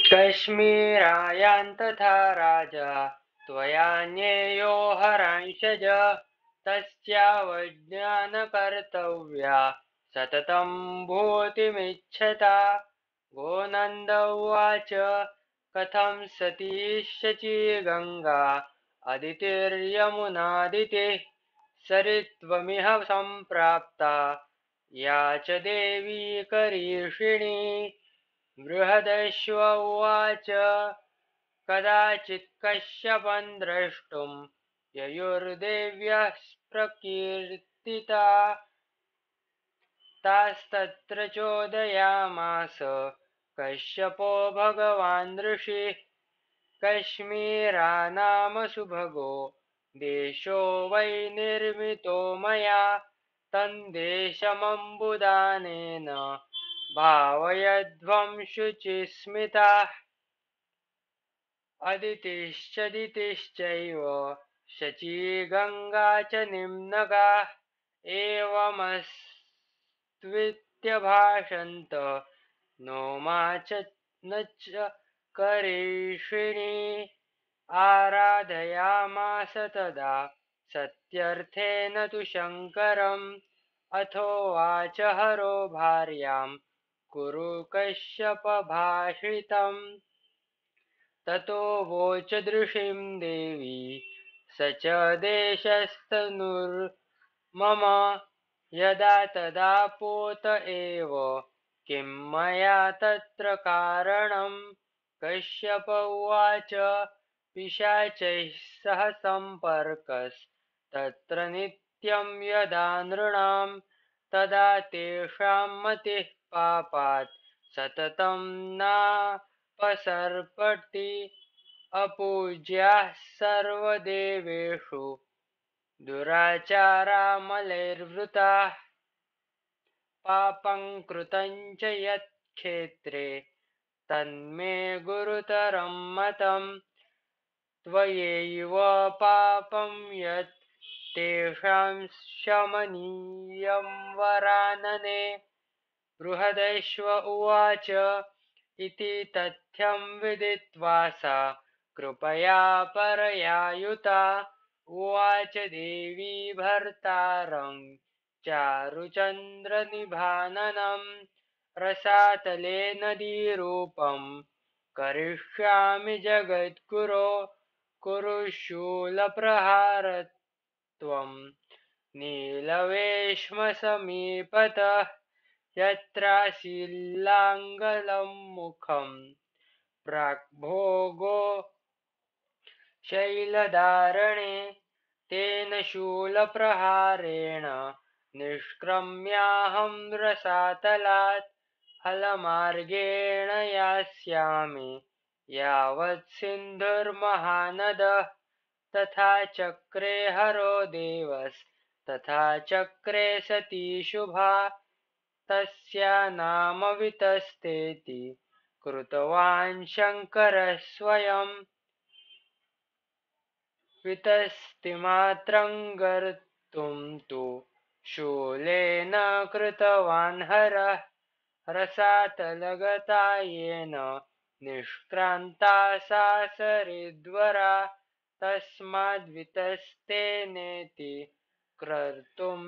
कश्मीरायान् तथा राजा त्वयान्ययो हरांशज तस्यावज्ञानकर्तव्या सततं भूतिमिच्छता। गोनन्द उवाच कथं सती शची गङ्गा अदितिर्यमुनादितिः सरित्वमिह सम्प्राप्ता या च देवी करीषिणी। बृहदश्व उवाच कदाचित् कश्यपं द्रष्टुं ययुर्देव्यः प्रकीर्तिता तास्तत्र चोदयामास कश्यपो भगवान् ऋषिः। कश्मीरानाम सुभगो देशो वै निर्मितो मया तन्देशमम्बुदानेन भावयध्वं शुचिस्मिताः। अदितिश्चदितिश्चैव शची गङ्गा च निम्नगाः एवमस्त्वित्यभाषन्त नो मा च न च करीषिणी। आराधयामास तदा सत्यर्थेन तु शङ्करम् अथोवाच हरो भार्यां कुरु कश्यप भाषितम्। ततो वोच दृशिं देवी स च देशस्तनूर्मम यदा तदा पोत एव किं मया तत्र कारणम्। कश्यप उवाच पिशाचैः सह सम्पर्कस्तत्र नित्यं यदा नृणां तदा तेषां मतिः पापात् सततं नापसर्पति। अपूज्याः सर्वदेवेषु दुराचारा मलैर्वृताः पापं कृतं च यत्क्षेत्रे तन्मे गुरुतरं मतम्। त्वयैव पापं यत् तेषां शमनीयं वरानने। बृहदश्व उवाच इति तथ्यं विदित्वा सा कृपया परयायुता उवाच देवी भर्तारं चारुचन्द्रनिभाननं रसातले नदीरूपं करिष्यामि जगद्गुरो कुरु शूलप्रहारत्वं नीलवेश्मसमीपतः यत्रासील्लाङ्गलं मुखं प्राग्भोगो शैलधारणे तेन शूलप्रहारेण निष्क्रम्याहं रसातलात् हलमार्गेण यास्यामि यावत् सिन्धुर्महानदः। तथा चक्रे हरो देवस्तथा चक्रे सती शुभा तस्या नाम वितस्तेति कृतवान् शङ्करः स्वयं। वितस्तिमात्रं गर्तुं तु शूलेन कृतवान् हरः रसातलगता येन निष्क्रान्ता सा सरिद्वरा तस्माद्वितस्तेनेति कर्तुं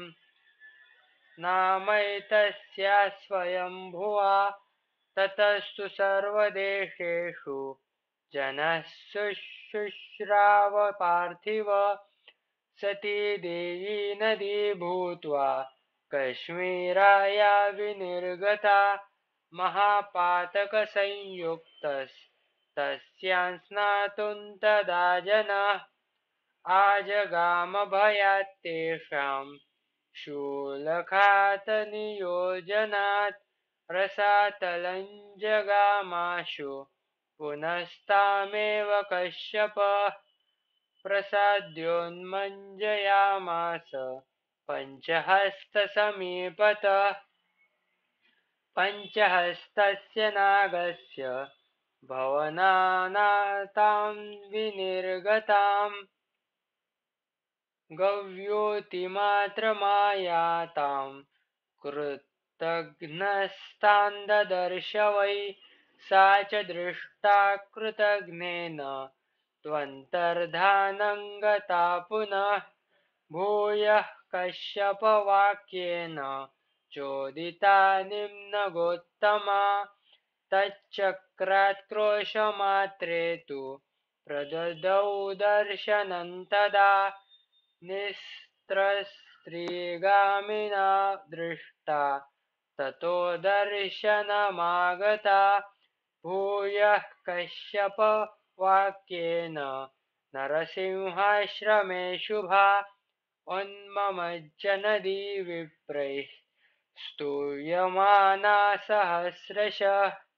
नामैतस्या स्वयंभुवा। ततस्तु सर्वदेशेषु जनः शुश्राव पार्थिव सती देवी नदी भूत्वा कश्मीराया विनिर्गता महापातकसंयुक्तस्तस्यां स्नातुं तदा जनाः आजगामभयात् तेषां शूलघातनियोजनात् रसातलं जगामाशु पुनस्तामेव कश्यपः प्रसाद्योन्मञ्जयामास पञ्चहस्तसमीपतः पञ्चहस्तस्य नागस्य भवनानातां विनिर्गताम् गव्योतिमात्रमायातां कृतघ्नस्तां ददर्श वै सा च दृष्टा कृतघ्नेन त्वन्तर्धानं गता पुनः भूयः कश्यपवाक्येन चोदिता निम्नगोत्तमा तच्चक्रात्क्रोशमात्रे तु प्रददौ दर्शनं तदा निस्त्रस्त्रीगामिना दृष्टा ततो दर्शनमागता भूयः कश्यपवाक्येन नरसिंहाश्रमे शुभा उन्ममज्ज नदी विप्रैः स्तूयमाना सहस्रशः